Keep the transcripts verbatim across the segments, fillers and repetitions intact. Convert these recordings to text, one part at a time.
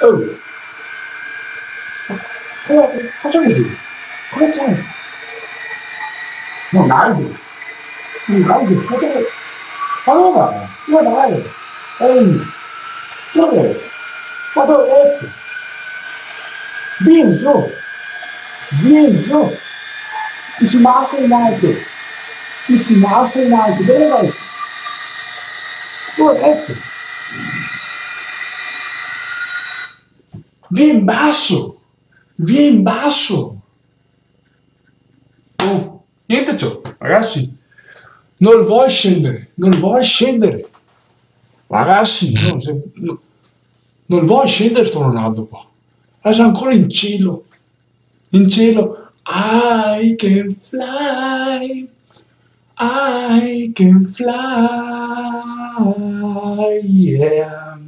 Oh, cosa, cosa vedi? Cosa c'è? Ronaldo, Ronaldo, ma dove? Ma dove vai? Dove vai? Ehi, dove? Ma dove hai detto? Vieni su, vieni su, ti si massa in alto, ti si massa in alto, dove vai? Dove hai detto? Vieni in basso, vieni in basso. Oh, niente ciò, ragazzi, non vuoi scendere, non vuoi scendere. Ragazzi, non, se, no, non vuoi scendere sto Ronaldo qua. Ah, sei ancora in cielo, in cielo. I can fly, I can fly, yeah.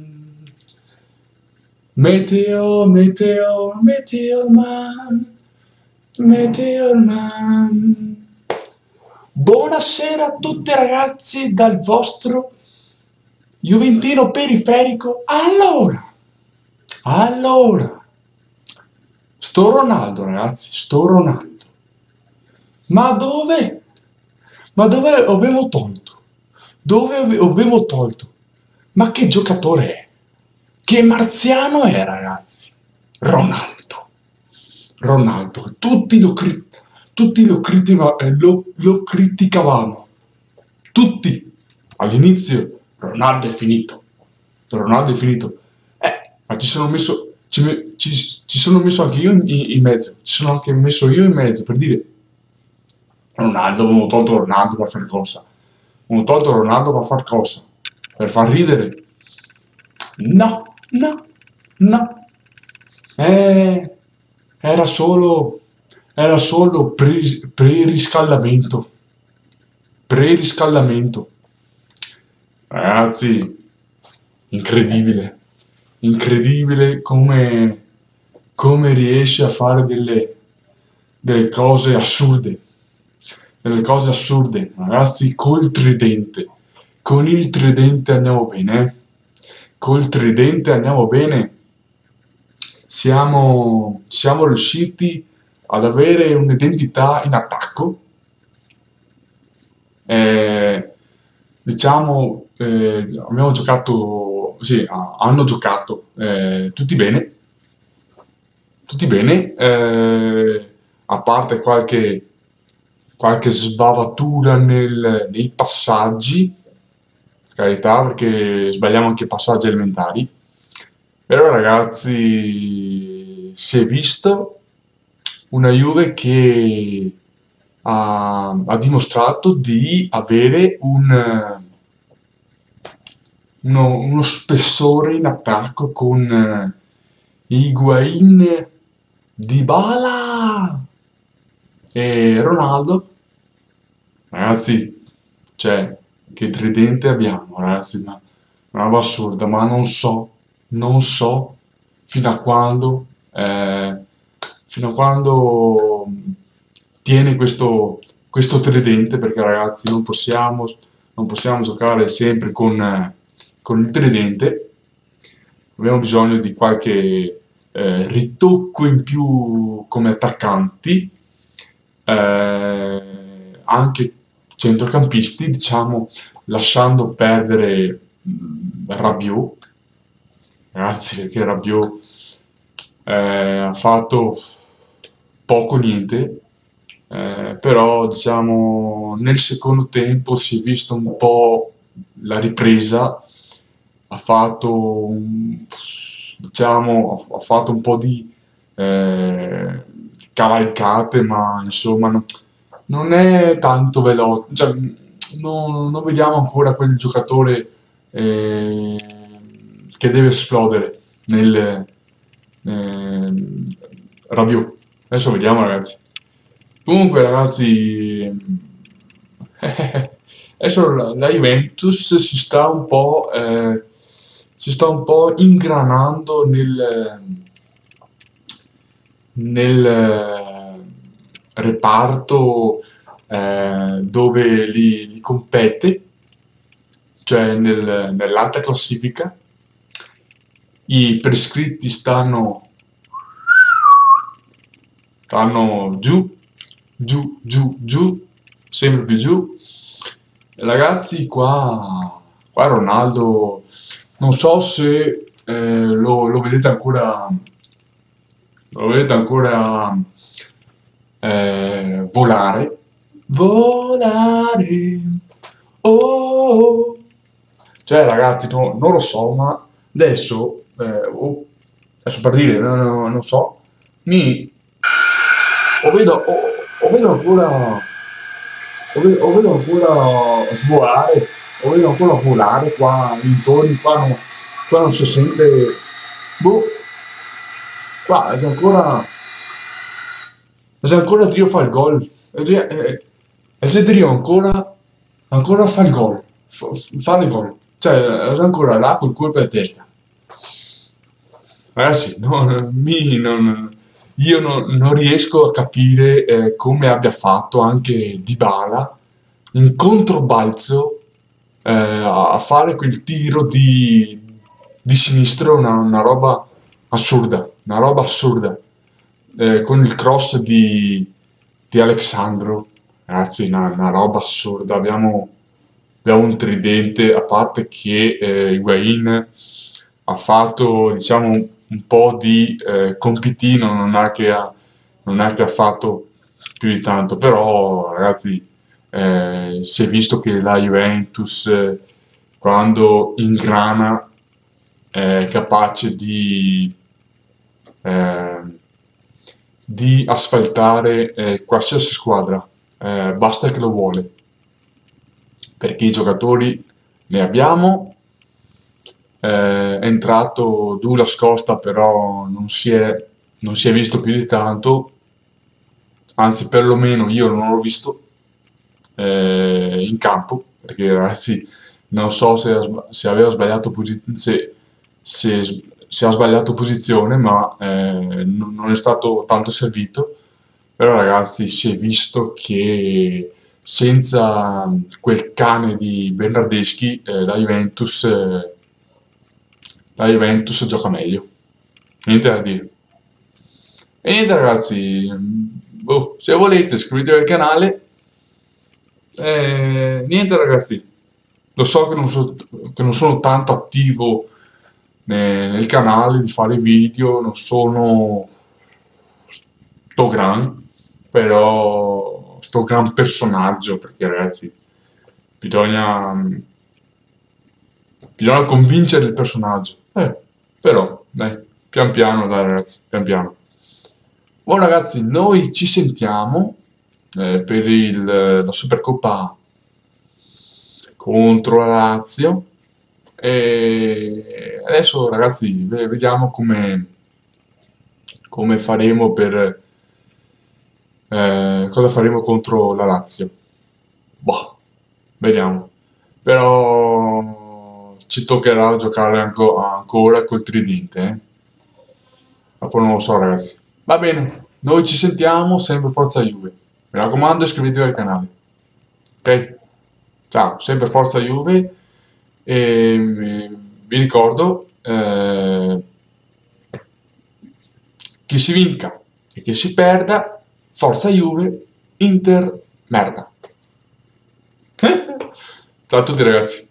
Meteor, meteor, meteor man, meteor man. Buonasera a tutti ragazzi dal vostro Juventino periferico. Allora, allora, sto Ronaldo ragazzi, sto Ronaldo. Ma dove? Ma dove avevo tolto? Dove avevo tolto? Ma che giocatore è? Che marziano è ragazzi? Ronaldo. Ronaldo, tutti lo, cri tutti lo, critica eh, lo, lo criticavano. Tutti. All'inizio Ronaldo è finito. Ronaldo è finito. Eh, ma ci sono messo, ci, ci, ci sono messo anche io in, in mezzo. Ci sono anche messo io in mezzo per dire Ronaldo, avevo tolto Ronaldo per fare cosa? Avevo tolto Ronaldo per fare cosa? Per far ridere? No, no, no. Eh, era solo, era solo pre, pre-riscaldamento. Pre-riscaldamento. Ragazzi, incredibile. Incredibile come, come riesce a fare delle, delle cose assurde. Delle cose assurde. Ragazzi, col tridente. Con il tridente andiamo bene. Eh? Col tridente andiamo bene. Siamo, siamo riusciti ad avere un'identità in attacco. Eh, diciamo, eh, abbiamo giocato, sì, hanno giocato eh, tutti bene, tutti bene, eh, a parte qualche, qualche sbavatura nel, nei passaggi, per carità, perché sbagliamo anche i passaggi elementari. Però ragazzi, si è visto una Juve che ha, ha dimostrato di avere un, uno, uno spessore in attacco con uh, Higuain, Dybala e Ronaldo. Ragazzi, cioè, che tridente abbiamo, ragazzi, ma una roba assurda, ma non so, non so fino a quando, eh, fino a quando tiene questo, questo tridente, perché ragazzi non possiamo, non possiamo giocare sempre con, eh, con il tridente, abbiamo bisogno di qualche eh, ritocco in più come attaccanti, eh, anche centrocampisti, diciamo, lasciando perdere mh, Rabiot, ragazzi, perché Rabiot eh, ha fatto poco niente, eh, però diciamo nel secondo tempo si è visto un po' la ripresa, ha fatto un, diciamo ha fatto un po' di eh, cavalcate, ma insomma no, non è tanto veloce, cioè, non, non vediamo ancora quel giocatore eh, che deve esplodere nel eh, Rabiot. Adesso vediamo ragazzi. Comunque ragazzi, adesso la, la Juventus si sta un po' eh, si sta un po' ingranando nel nel eh, reparto eh, dove li, li compete, cioè nel, nell'alta classifica. i prescritti stanno, stanno giù, giù, giù, giù, sempre più giù. Ragazzi, qua, qua Ronaldo, non so se eh, lo, lo vedete ancora, lo vedete ancora eh, volare, volare, oh, oh. Cioè ragazzi, no- non lo so, ma adesso, eh, oh, adesso per dire, no- no- non so, mi, o vedo, o, o vedo ancora, o vedo, o vedo ancora svolare, o vedo ancora volare qua intorno, qua non, qua non si sente, boh, qua c'è ancora, c'è ancora Dio fa il gol, e ri- e- e se Dio ancora, ancora fa il gol, fa, fa il gol, cioè è ancora là col colpo di testa. Ragazzi, no, mi, non- io non, non riesco a capire eh, come abbia fatto anche Dybala in controbalzo eh, a fare quel tiro di, di sinistro, una, una roba assurda, una roba assurda, eh, con il cross di, di Alexandro, ragazzi, una, una roba assurda. Abbiamo, abbiamo un tridente, a parte che eh, Higuain ha fatto, diciamo, un po' di eh, compitino, non è che ha, non è che ha fatto più di tanto, però ragazzi, eh, si è visto che la Juventus, eh, quando ingrana, è capace di, eh, di asfaltare eh, qualsiasi squadra, eh, basta che lo vuole, perché i giocatori ne abbiamo. Eh, è entrato Douglas Costa, però non si è, non si è visto più di tanto, anzi perlomeno io non l'ho visto eh, in campo, perché ragazzi non so se, ha sba- se aveva sbagliato posizione, se, se s- se ha sbagliato posizione, ma eh, non non è stato tanto servito. Però ragazzi si è visto che senza quel cane di Bernardeschi eh, la Juventus, eh, la Juventus gioca meglio. Niente da dire. E niente ragazzi, mm, boh, se volete iscrivetevi al canale. Eh, niente ragazzi, lo so che non, so- che non sono tanto attivo ne- nel canale di fare video, non sono sto gran, però sto gran personaggio, perché ragazzi, bisogna, bisogna convincere il personaggio. Eh, però, dai, pian piano, dai ragazzi, pian piano. Buon ragazzi, noi ci sentiamo eh, per il- la Supercoppa contro la Lazio. E adesso ragazzi, ve- vediamo come, come faremo per eh, cosa faremo contro la Lazio. Boh, vediamo. Però ci toccherà giocare anco- ancora col tridente, eh. Dopo non lo so, ragazzi. Va bene, noi ci sentiamo, sempre Forza Juve. Mi raccomando, iscrivetevi al canale. Ok? Ciao, sempre Forza Juve. E eh, vi ricordo, eh, chi si vinca e chi si perda, Forza Juve, Inter, merda. Ciao a tutti ragazzi.